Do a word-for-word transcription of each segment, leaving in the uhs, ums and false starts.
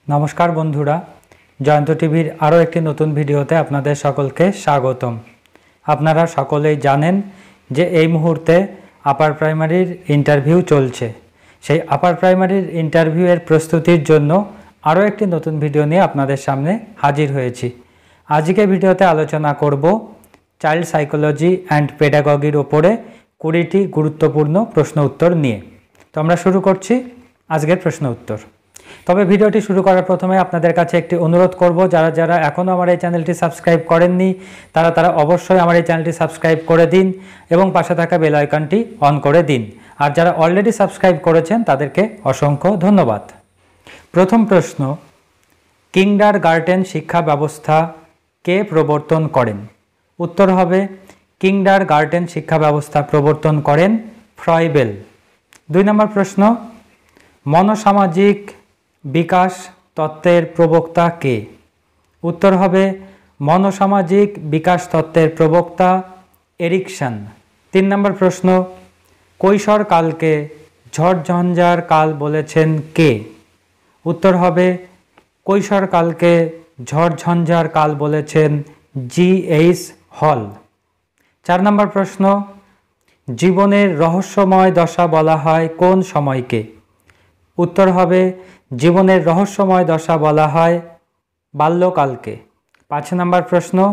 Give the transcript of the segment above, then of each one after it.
नमस्कार बंधुरा जयंत टीভিर आरो एकटी नतून भिडियोते आपनादेर सकलके स्वागतम। आपनारा सकलेई जानेन जे एई मुहूर्ते आपार प्राइमारिर इंटारभिउ चलछे। सेई आपार प्राइमारिर इंटारभिउएर प्रस्तुतिर जोन्नो आरो एकटी नतून भिडियो निये आपनादेर सामने हाजिर हयेछि। आजके भिडियोते आलोचना करब चाइल्ड साइकोलजी एंड पेडागगिर ओपरे कुड़ीटी गुरुत्वपूर्ण प्रश्न उत्तर निये। तो आमरा शुरू करछि आजकेर प्रश्न उत्तर। तबे भिडियोटी शुरू करार प्रथमे आपनादेर काछे एकटी अनुरोध करब, जारा जारा एखोनो आमार एई चैनेलटी सबस्क्राइब करेननि तारा तारा अवश्यई आमार एई चैनेलटी सबस्क्राइब करे दिन एबं पाशे थाका बेल आइकनटी अन करे दिन। आर जारा अलरेडी सबस्क्राइब करेछेन तादेरके असंख्य धन्यवाद। प्रथम प्रश्न, किंडारगार्टेन शिक्षा व्यवस्था के प्रवर्तन करेन? उत्तर हबे किंडारगार्टेन शिक्षा व्यवस्था प्रवर्तन करेन फ्रयबेल। दुई नम्बर प्रश्न, मनोसामाजिक विकास तत्त्वेर प्रवक्ता के? उत्तर हबे मनोसामाजिक विकास तत्त्वेर प्रवक्ता एरिकसन। तीन नम्बर प्रश्न, কৈশোর কালকে ঝড়ঝঞ্ঝার কাল বলেছেন কে? उत्तर हबे কৈশোর কালকে ঝড়ঝঞ্ঝার কাল বলেছেন জি এইচ হল। चार नम्बर प्रश्न, जीवनेर रहस्यमय दशा बला हय कोन समयके? उत्तर हबे जीवनेर रहस्यमय दशा बला हय बाल्यकालके। पाँच नम्बर प्रश्न,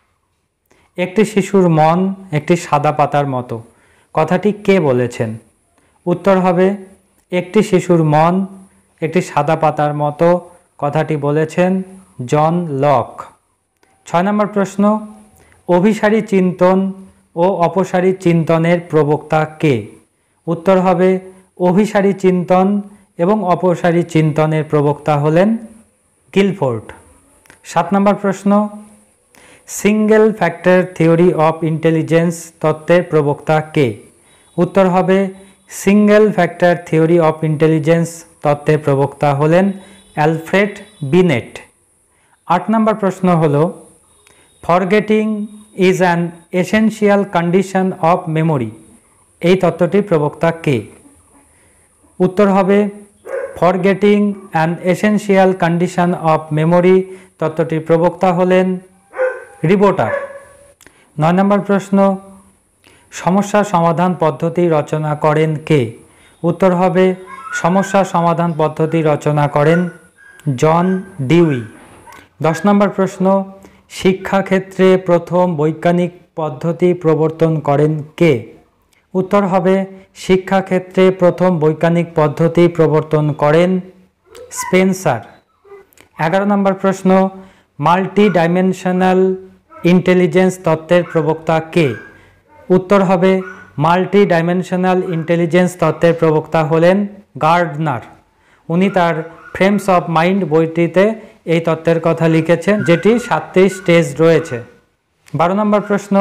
एकटी शिशुर मन एकटी सादा पातार मतो कथाटी के बोलेछेन? उत्तर हबे एकटी शिशुर मन एकटी सादा पातार मतो कथाटी बोलेछेन जन लक। छय नम्बर प्रश्न, अभिसारी चिंतन ओ अपसारी चिंतनेर प्रवक्ता के? उत्तर हबे अभिसारी चिंतन एवं अपसारी चिंतनेर प्रवक्ता हलेन गिलफोर्ड। सात नम्बर प्रश्न, single factor theory of intelligence तत्त्वेर प्रवक्ता के? उत्तर हबे single factor theory of intelligence तत्त्वेर प्रवक्ता हलेन अल्फ्रेड बिनेट। आठ नम्बर प्रश्न हलो, forgetting is an essential condition of memory এই তত্ত্বটির প্রবক্তা কে? उत्तर हबे forgetting an essential condition of memory तत्त्वটির प्रवक्ता हलेन रिबोटार। नय नम्बर प्रश्न, समस्या समाधान पद्धति रचना करें के? उत्तर हबे समस्या समाधान पद्धति रचना करें जन डिउई। दस नम्बर प्रश्न, शिक्षा क्षेत्रे प्रथम वैज्ञानिक पद्धति प्रवर्तन करें के? उत्तर हबे शिक्षा क्षेत्रे प्रथम वैज्ञानिक पद्धति प्रवर्तन करें स्पेंसार। एगारो नम्बर प्रश्न, माल्टी डायमेंशनल इंटेलिजेंस तत्त्वेर प्रवक्ता के? उत्तर हबे माल्टी डायमेंशनल इंटेलिजेंस तत्त्वेर प्रवक्ता हलेन गार्डनार। उनी तार फ्रेम्स अफ माइंड बोईटीते এই তত্ত্বের কথা লিখেছেন, যেটি সাতটি স্টেজ রয়েছে। বারো নম্বর প্রশ্ন,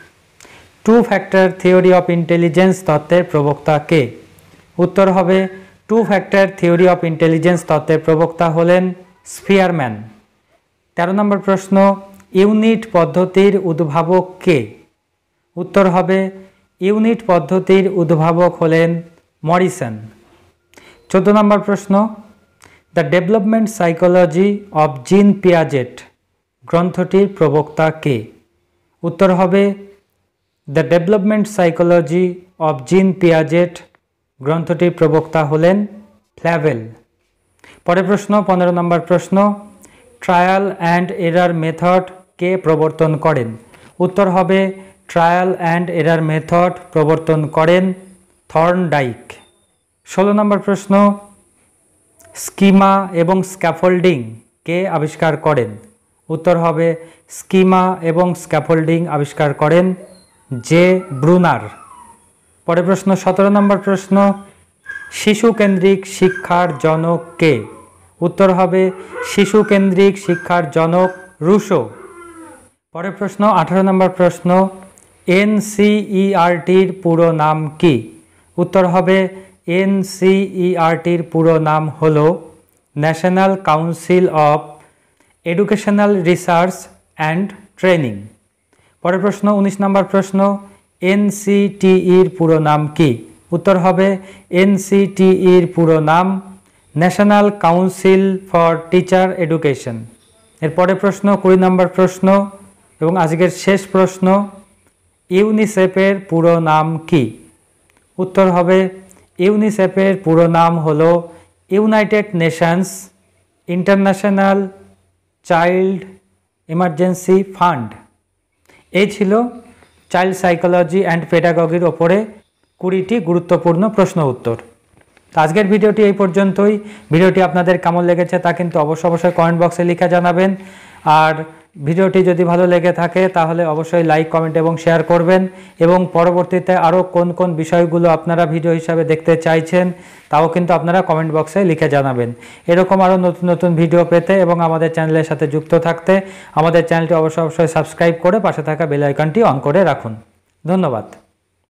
two factor theory of intelligence তত্ত্বের প্রবক্তা কে? উত্তর হবে two factor theory of intelligence তত্ত্বের প্রবক্তা হলেন স্পিয়ারম্যান। তেরো নম্বর প্রশ্ন, ইউনিট পদ্ধতির উদ্ভাবক কে? উত্তর হবে ইউনিট পদ্ধতির উদ্ভাবক হলেন মরিসন। চোদ্দ নম্বর প্রশ্ন, the development psychology of Jean Piaget গ্রন্থটির প্রবক্তা কে? উত্তর হবে the development psychology of Jean Piaget গ্রন্থটির প্রবক্তা হলেন ফ্ল্যাভেল। পরের প্রশ্ন পনেরো নম্বর প্রশ্ন, ট্রায়াল অ্যান্ড এরার মেথড কে প্রবর্তন করেন? উত্তর হবে ট্রায়াল অ্যান্ড এরার মেথড প্রবর্তন করেন থর্নডাইক। ষোলো নম্বর প্রশ্ন, স্কিমা এবং স্ক্যাফোল্ডিং কে আবিষ্কার করেন? উত্তর হবে স্কিমা এবং স্ক্যাফোল্ডিং আবিষ্কার করেন জে ব্রুনার। পরের প্রশ্ন সতেরো নম্বর প্রশ্ন, শিশু কেন্দ্রিক শিক্ষার জনক কে? উত্তর হবে শিশু কেন্দ্রিক শিক্ষার জনক রুশো। পরের প্রশ্ন আঠারো নম্বর প্রশ্ন, এনসিইআরটির পুরো নাম কি? উত্তর হবে এনসিইআরটির পুরো নাম হলো national council of educational research and training. পরের প্রশ্ন উনিশ নম্বর প্রশ্ন, এনসিটিইর পুরো নাম কি? उत्तर हबे एनसीटीईर पुरो नाम national council for teacher education. এরপরে প্রশ্ন কুড়ি নম্বর প্রশ্ন এবং আজকের শেষ প্রশ্ন, ইউনিসেফের পুরো নাম কি? উত্তর হবে ইউনিসেফের পুরো নাম হলো united nations international child emergency fund. এই ছিল চাইল্ড সাইকোলজি অ্যান্ড পেডাগজির ওপরে কুড়িটি গুরুত্বপূর্ণ প্রশ্ন উত্তর। তো আজকের ভিডিওটি এই পর্যন্তই। ভিডিওটি আপনাদের কেমন লেগেছে তা কিন্তু অবশ্যই অবশ্যই কমেন্ট বক্সে লিখে জানাবেন। আর ভিডিওটি যদি ভালো লেগে থাকে তাহলে অবশ্যই লাইক, কমেন্ট এবং শেয়ার করবেন। এবং পরবর্তীতে আরও কোন কোন বিষয়গুলো আপনারা ভিডিও হিসাবে দেখতে চাইছেন তাও কিন্তু আপনারা কমেন্ট বক্সে লিখে জানাবেন। এরকম আরও নতুন নতুন ভিডিও পেতে এবং আমাদের চ্যানেলের সাথে যুক্ত থাকতে আমাদের চ্যানেলটি অবশ্যই অবশ্যই সাবস্ক্রাইব করে পাশে থাকা বেল আইকনটি অন করে রাখুন। ধন্যবাদ।